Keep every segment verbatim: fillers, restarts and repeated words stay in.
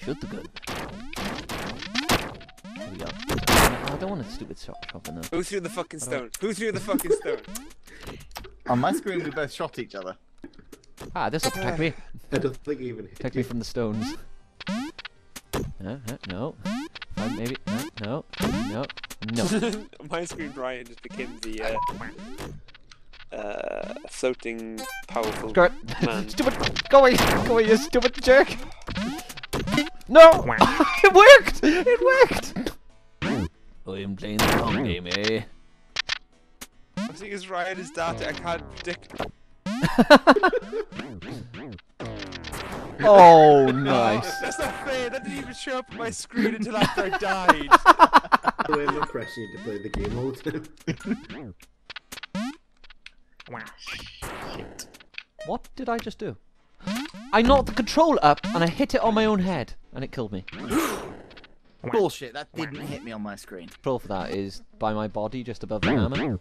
shoot the gun. Here we go. Oh, I don't want a stupid shot shot in there. Who threw the fucking stone? Who threw the fucking stone? On my screen, we both shot each other. Ah, this will protect me. I don't think he even hit Protect you. me from the stones. Uh, uh, no. Uh, maybe. Uh, no. No. No. On my screen, Ryan just became the uh, uh, floating, powerful Skirt. man. Stupid. Go away. Go away, you stupid jerk. No. It worked. It worked. Oh, I'm playing the wrong game, eh? I think it's Ryan is data. I can't predict. Oh, nice. That's not fair. That didn't even show up on my screen until after I died. I'm not pressing you to play the game all the time. Shit. What did I just do? I knocked the control up and I hit it on my own head and it killed me. Bullshit, that didn't hit me on my screen. Control for that is by my body just above the hammer.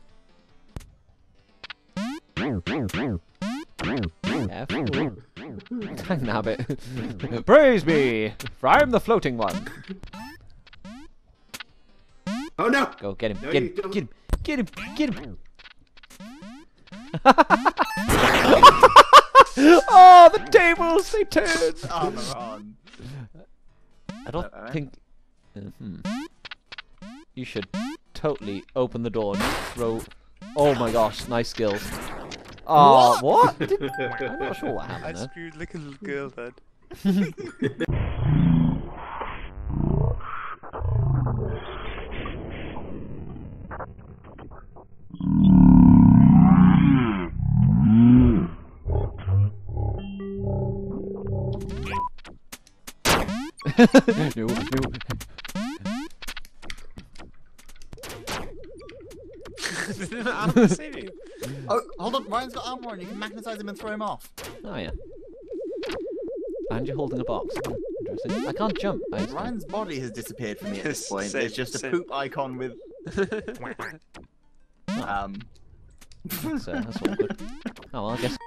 Careful. Dang nabbit. Praise me! For I am the floating one. Oh no! Go, get him, No, get you him, don't. get him, get him, get him! Oh, the tables, they turn! Armor on. I don't Uh, think... Uh, hmm. You should totally open the door and throw... Oh my gosh, nice skills. Oh, what? Did... I'm not sure what I happened there. screwed like a little girl then. no, no. Didn't Adam save you? Oh, hold on, Ryan's got armor on. You can magnetize him and throw him off. Oh yeah. And you're holding a box. Interesting. I can't jump. I... Ryan's body has disappeared from me at this Yes, point. same, There's just a same. poop icon with... um... That's, uh, that's awkward. Oh well, I guess.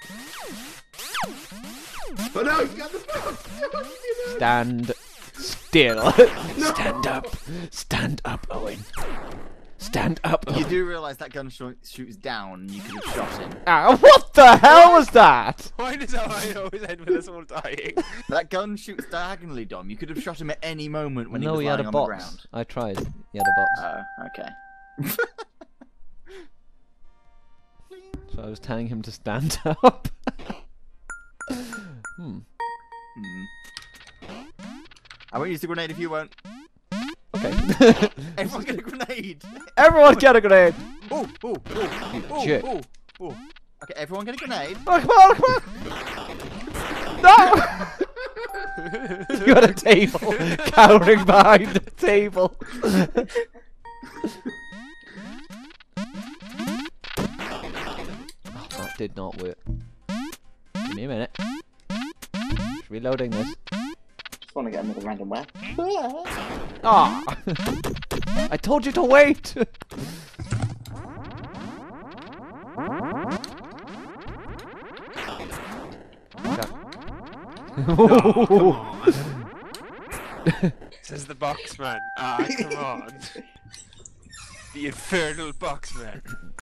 Oh no! You got the box! Stand still. Stand up. Stand up, Owen. Stand up. You do realise that gun sh shoots down and you could have shot him. Ah, what the hell was that? Why does I always end with us all dying? That gun shoots diagonally, Dom. You could have shot him at any moment when no, he was he had lying a on the box. ground. I tried. He had a box. Oh, okay. So I was telling him to stand up. hmm. Hmm. I won't use the grenade if you won't. Okay. Everyone get a grenade! Everyone get a grenade! Ooh, ooh, ooh, ooh, jerk. ooh, ooh. Okay, everyone get a grenade. Oh, come on, come on! No! You had a table, cowering behind the table. Oh, that did not work. Give me a minute. Just reloading this. Just want to get another random weapon. Ah! I told you to wait! Says the box man. Ah, come on. The infernal box man.